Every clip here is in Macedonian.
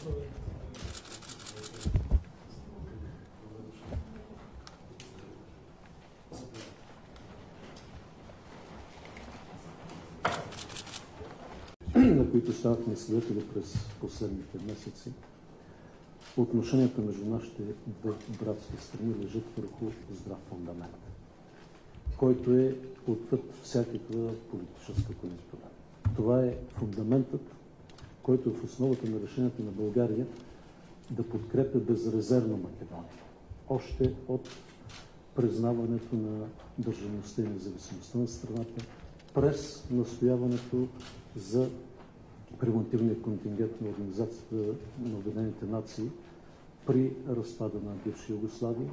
на които ставахме свидетели през последните месеци, отношенията между нашите две братски страни лежат върху здрав фундамент, който е отвъд всякаква политическа конюнктура. Това е фундаментът, който е в основата на решението на България да подкрепя безрезервно Македония. Още от признаването на държавността и независимостта на страната, през настояването за превентивния контингент на Организацията на Обединените нации при разпада на бивша Югославия,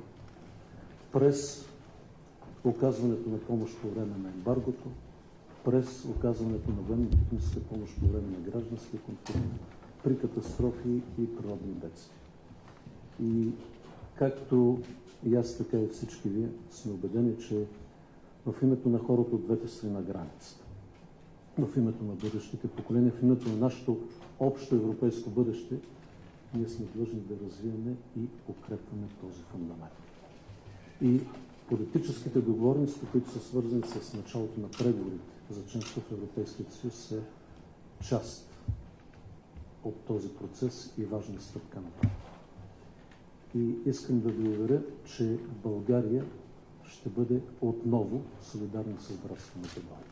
през оказването на помощ по време на ембаргото, през оказването на военно-техническа помощ по време на граждански конфликт, при катастрофи и природни бедствия. И както и аз, така и всички вие сме убедени, че в името на хората от двете страни на границата, в името на бъдещите поколения, в името на нашето общо европейско бъдеще, ние сме длъжни да развиваме и укрепваме този фундамент. И политическите договорности, които са свързани с началото на преговорите за членство в Европейския съюз, са част от този процес и важна стъпка напред. И искам да ви уверя, че България ще бъде отново солидарна с братска Македония.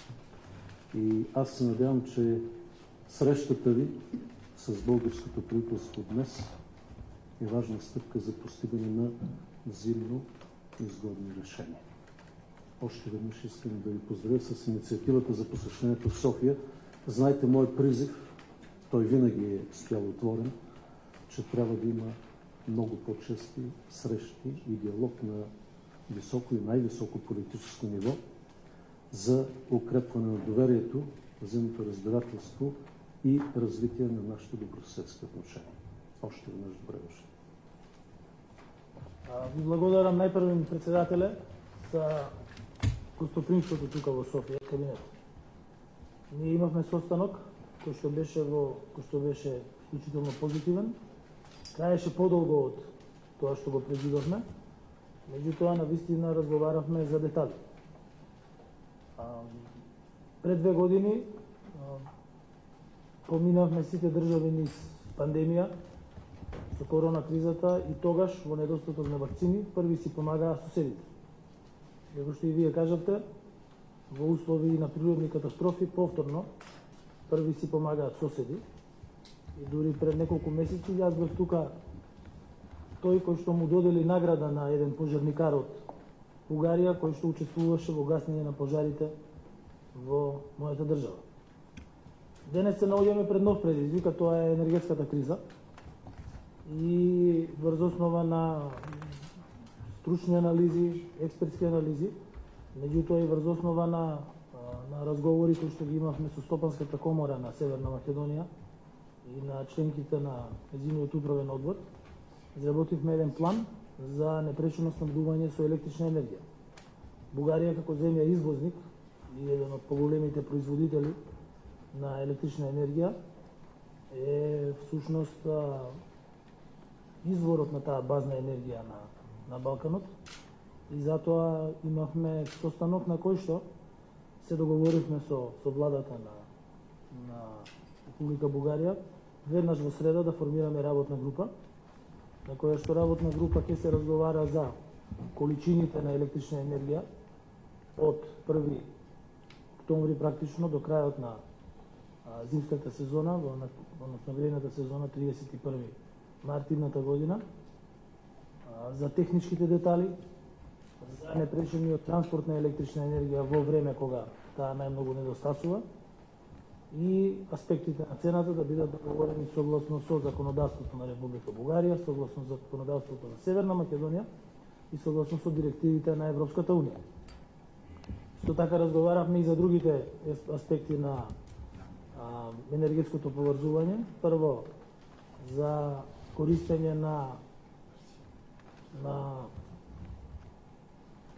И аз се надявам, че срещата ви с българското правителство днес е важна стъпка за постигане на взаимно изгодни решения. Още веднъж искам да ви поздравя с инициативата за посещението в София. Знаете, мой призив, той винаги е стоял отворен, че трябва да има много по-чести срещи и диалог на високо и най-високо политическо ниво за укрепване на доверието, взаимното разбирателство и развитие на нашите добросъседски отношения. Още веднъж добре дошли. Ви благодарам най-първо председателя за гостопримството тук в София, кабинет. Ние имахме состанок, който беше изключително позитивен. Траеше по-дълго от това, що го предвидохме. Меѓутоа, навистина разговарахме за детали. Пред 2 години поминавме сите држави низ пандемија со корона кризата и тогаш во недостаток на вакцини први си помагаа соседите. Како што и вие кажавте, во услови на природни катастрофи повторно први си помагаат соседи. И дури пред неколку месеци јас бев тука тој кој што му додели награда на еден пожарникар од Бугарија, кој што учествуваше во гаснење на пожарите во мојата држава. Денес се наоѓаме пред нов предизвик, тоа е енергетската криза. И врз основа на стручни анализи, експертски анализи, меѓутоа и врз основа на разговори кои што ги имавме со Стопанската комора на Северна Македонија и на членките на нејзиниот управен одбор, изработивме еден план за непречено снабдување со електрична енергија. Бугарија како земја извозник и еден од поголемите производители на електрична енергија е всушност изворот на таа базна енергија на Балканот и затоа имавме состанок на кој што се договоривме со владата на Република Бугарија веднаш во среда да формираме работна група, на која што работна група ќе се разговара за количините на електрична енергија од 1 октомври практично до крајот на зимската сезона, односно грејната сезона 31 март идната година, за техничките детали, за непречениот транспорт на електрична енергија во време кога таа најмногу недостасува и аспектите на цената да бидат договорени согласно со законодавството на Република Бугарија, согласно законодавството на Северна Македонија и согласно со директивите на Европската унија. Исто така разговаравме и за другите аспекти на енергетското поврзување. Прво, за користење на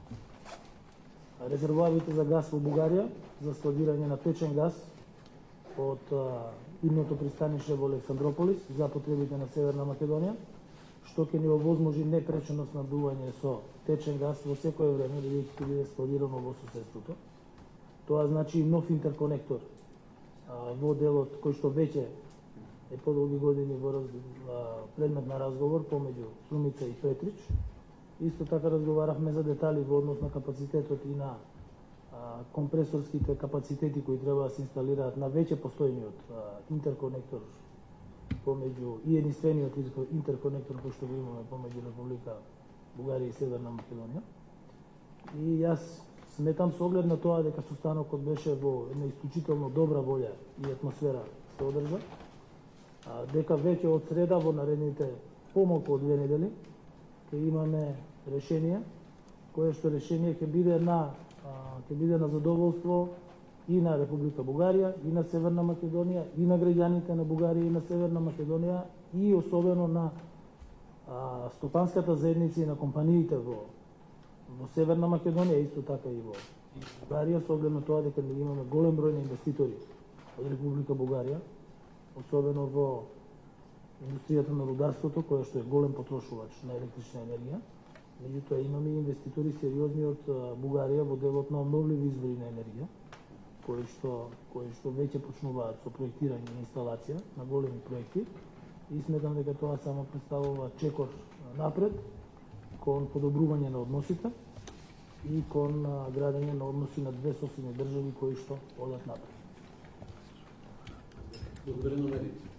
резервоарите за газ во Бугарија, за складирање на течен газ од идното пристанище во Александрополис за потребите на Северна Македонија, што ќе ни овозможи непречено снабдување со течен газ во секое време, бидејќи ќе биде складирано во соседството. Тоа значи и нов интерконектор во делот кој што веќе е подолги години во предмет на разговор помеѓу Струмица и Петрич. Исто така разговаравме за детали во однос на капацитетот и на компресорските капацитети кои треба да се инсталираат на веќе постојниот интерконектор помеѓу и единствениот интерконектор кој што го имаме помеѓу Република Бугарија и Северна Македонија. И јас сметам со оглед на тоа дека состанокот беше во една исклучително добра волја и атмосфера се одржа, дека веќе од среда во наредните помалку од 2 недели ќе имаме решение, кое што решение ќе биде на задоволство и на Република Бугарија, и на Северна Македонија, и на граѓаните на Бугарија и на Северна Македонија, и особено на стопанската заедница и на компаниите во Северна Македонија, исто така и во Бугарија, со оглед на тоа дека имаме голем број на инвеститори од Република Бугарија, особено во индустријата на рударството, која што е голем потрошувач на електрична енергија. Меѓутоа имаме и инвеститори сериозни од Бугарија во делот на обновливи извори на енергија, кои што веќе почнуваат со проектирање и инсталација на големи проекти, и сметам дека тоа само представува чекор напред кон подобрување на односите и кон градење на односи на две соседни држави кои што одат напред. Благодаря на медиите.